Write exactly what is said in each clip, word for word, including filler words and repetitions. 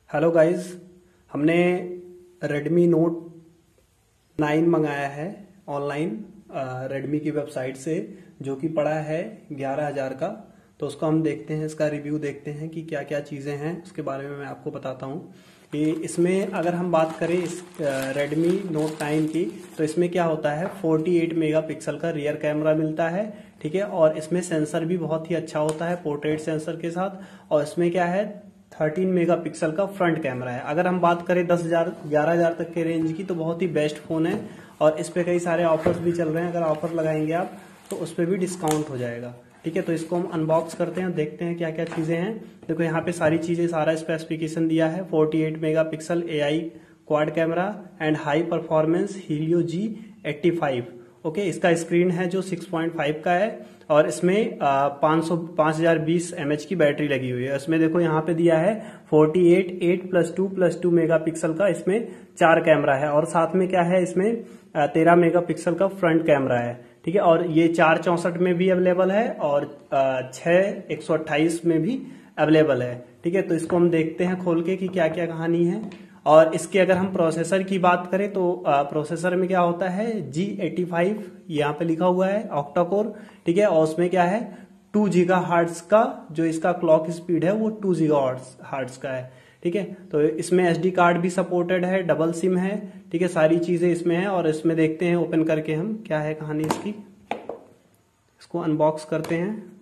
Hello guys, हमने Redmi Note nine मंगाया है ऑनलाइन Redmi की वेबसाइट से, जो कि पड़ा है ग्यारह हजार का। तो उसको हम देखते हैं, इसका रिव्यू देखते हैं कि क्या क्या चीज़ें हैं, उसके बारे में मैं आपको बताता हूँ कि इसमें अगर हम बात करें इस Redmi Note नाइन की, तो इसमें क्या होता है अड़तालीस मेगापिक्सल का रियर कैमरा मिलता है, ठीक है। और इसमें सेंसर भी बहुत ही अच्छा होता है पोर्ट्रेट सेंसर के साथ। और इसमें क्या है तेरह मेगापिक्सल का फ्रंट कैमरा है। अगर हम बात करें दस हजार ग्यारह हजार तक के रेंज की, तो बहुत ही बेस्ट फोन है। और इस पे कई सारे ऑफर्स भी चल रहे हैं, अगर ऑफर लगाएंगे आप तो उस पर भी डिस्काउंट हो जाएगा, ठीक है। तो इसको हम अनबॉक्स करते हैं, देखते हैं क्या क्या चीजें हैं। देखो यहाँ पे सारी चीजें, सारा स्पेसिफिकेशन दिया है। अड़तालीस megapixel AI quad camera and high performance Helio G eighty five. Okay, इसका स्क्रीन है जो सिक्स पॉइंट फाइव का है और इसमें पाँच सौ पाँच हजार बीस एम एच की बैटरी लगी हुई है। इसमें देखो यहाँ पे दिया है अड़तालीस eight plus two plus two megapixel का इसमें चार कैमरा है। और साथ में क्या है, इसमें तेरह मेगापिक्सल का फ्रंट कैमरा है, ठीक है। और ये चार चौसठ में भी अवेलेबल है और छह एक सौ अट्ठाईस में भी अवेलेबल है, ठीक है। तो इसको हम देखते हैं खोल के कि क्या क्या कहानी है। और इसके अगर हम प्रोसेसर की बात करें तो प्रोसेसर में क्या होता है जी एटी फाइव, यहाँ पे लिखा हुआ है ऑक्टा कोर, ठीक है। और उसमें क्या है टू गीगा हर्ट्ज का जो इसका क्लॉक स्पीड है वो टू गीगा हर्ट्ज का है, ठीक है। तो इसमें एसडी कार्ड भी सपोर्टेड है, डबल सिम है, ठीक है। सारी चीजें इसमें है। और इसमें देखते हैं ओपन करके हम क्या है कहानी इसकी। इसको अनबॉक्स करते हैं।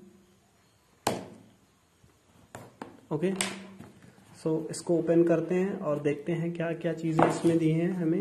ओके, सो so, इसको ओपन करते हैं और देखते हैं क्या क्या चीजें इसमें दी हैं हमें,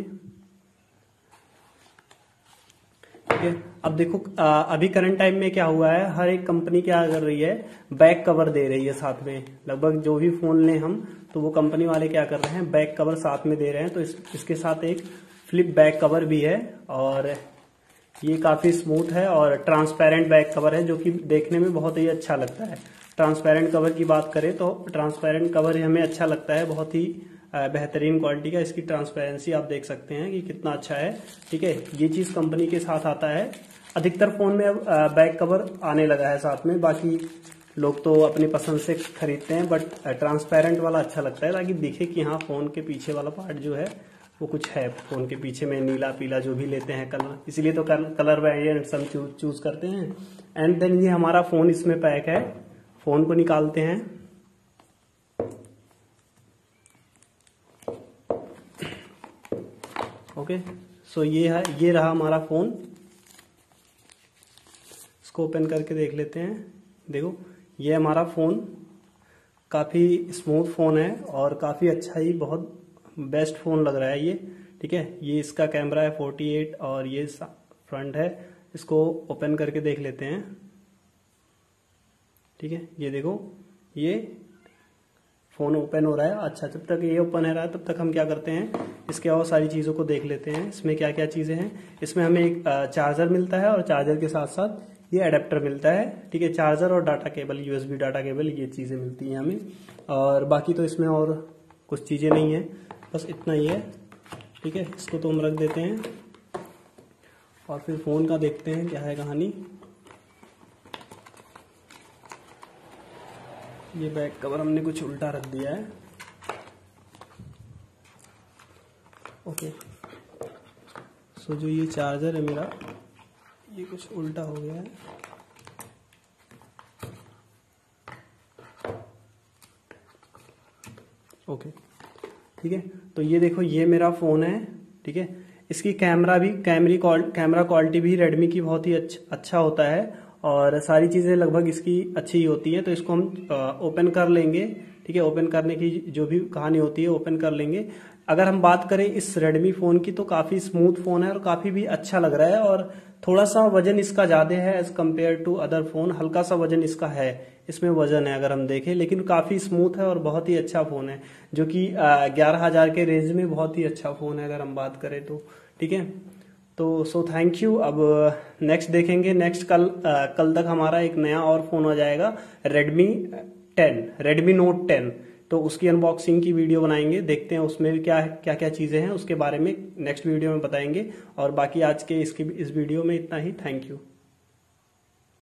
ठीक है। अब देखो आ, अभी करंट टाइम में क्या हुआ है, हर एक कंपनी क्या कर रही है, बैक कवर दे रही है साथ में। लगभग जो भी फोन लें हम, तो वो कंपनी वाले क्या कर रहे हैं, बैक कवर साथ में दे रहे हैं। तो इस, इसके साथ एक फ्लिप बैक कवर भी है और ये काफी स्मूथ है और ट्रांसपेरेंट बैक कवर है, जो कि देखने में बहुत ही अच्छा लगता है। ट्रांसपेरेंट कवर की बात करें तो ट्रांसपेरेंट कवर हमें अच्छा लगता है, बहुत ही बेहतरीन क्वालिटी का। इसकी ट्रांसपेरेंसी आप देख सकते हैं कि कितना अच्छा है, ठीक है। ये चीज कंपनी के साथ आता है। अधिकतर फोन में अब बैक कवर आने लगा है साथ में, बाकी लोग तो अपनी पसंद से खरीदते हैं, बट ट्रांसपेरेंट वाला अच्छा लगता है ताकि दिखे कि हाँ फोन के पीछे वाला पार्ट जो है वो कुछ है। फोन के पीछे में नीला पीला जो भी लेते हैं कलर, इसीलिए तो कलर वेरिएंट्स हम चूज चूज करते हैं। एंड देन ये हमारा फोन इसमें पैक है। फोन को निकालते हैं। ओके, सो ये है, ये रहा हमारा फोन। इसको ओपन करके देख लेते हैं। देखो ये हमारा फोन काफी स्मूथ फोन है और काफी अच्छा ही बहुत बेस्ट फोन लग रहा है ये, ठीक है। ये इसका कैमरा है अड़तालीस और ये फ्रंट है। इसको ओपन करके देख लेते हैं, ठीक है। ये देखो ये फोन ओपन हो रहा है। अच्छा, जब तक ये ओपन हो रहा है तब तक हम क्या करते हैं, इसके और सारी चीजों को देख लेते हैं। इसमें क्या क्या चीजें हैं। इसमें हमें एक चार्जर मिलता है और चार्जर के साथ साथ ये अडेप्टर मिलता है, ठीक है। चार्जर और data cable, USB data cable, ये चीजें मिलती हैं हमें। और बाकी तो इसमें और कुछ चीजें नहीं है, बस इतना ही है, ठीक है। इसको तो हम रख देते हैं और फिर फोन का देखते हैं क्या है कहानी। ये बैक कवर हमने कुछ उल्टा रख दिया है। ओके, सो जो ये चार्जर है मेरा, ये कुछ उल्टा हो गया है। ओके, ठीक है। तो ये देखो ये मेरा फोन है, ठीक है। इसकी कैमरा भी कैमरी कैमरा क्वालिटी भी रेडमी की बहुत ही अच्छा अच्छा होता है और सारी चीजें लगभग इसकी अच्छी ही होती है। तो इसको हम ओपन कर लेंगे, ठीक है। ओपन करने की जो भी कहानी होती है ओपन कर लेंगे। अगर हम बात करें इस रेडमी फोन की, तो काफी स्मूथ फोन है और काफी भी अच्छा लग रहा है। और थोड़ा सा वजन इसका ज्यादा है as compare to other phone, हल्का सा वजन इसका है, इसमें वजन है अगर हम देखें, लेकिन काफी स्मूथ है और बहुत ही अच्छा फोन है, जो कि ग्यारह हजार के रेंज में बहुत ही अच्छा फोन है अगर हम बात करें तो, ठीक है। तो सो थैंक यू। अब नेक्स्ट देखेंगे, नेक्स्ट कल आ, कल तक हमारा एक नया और फोन हो जाएगा, Redmi ten, Redmi Note ten. तो उसकी अनबॉक्सिंग की वीडियो बनाएंगे, देखते हैं उसमें क्या क्या क्या चीजें हैं, उसके बारे में नेक्स्ट वीडियो में बताएंगे। और बाकी आज के इसकी इस वीडियो में इतना ही। Thank you.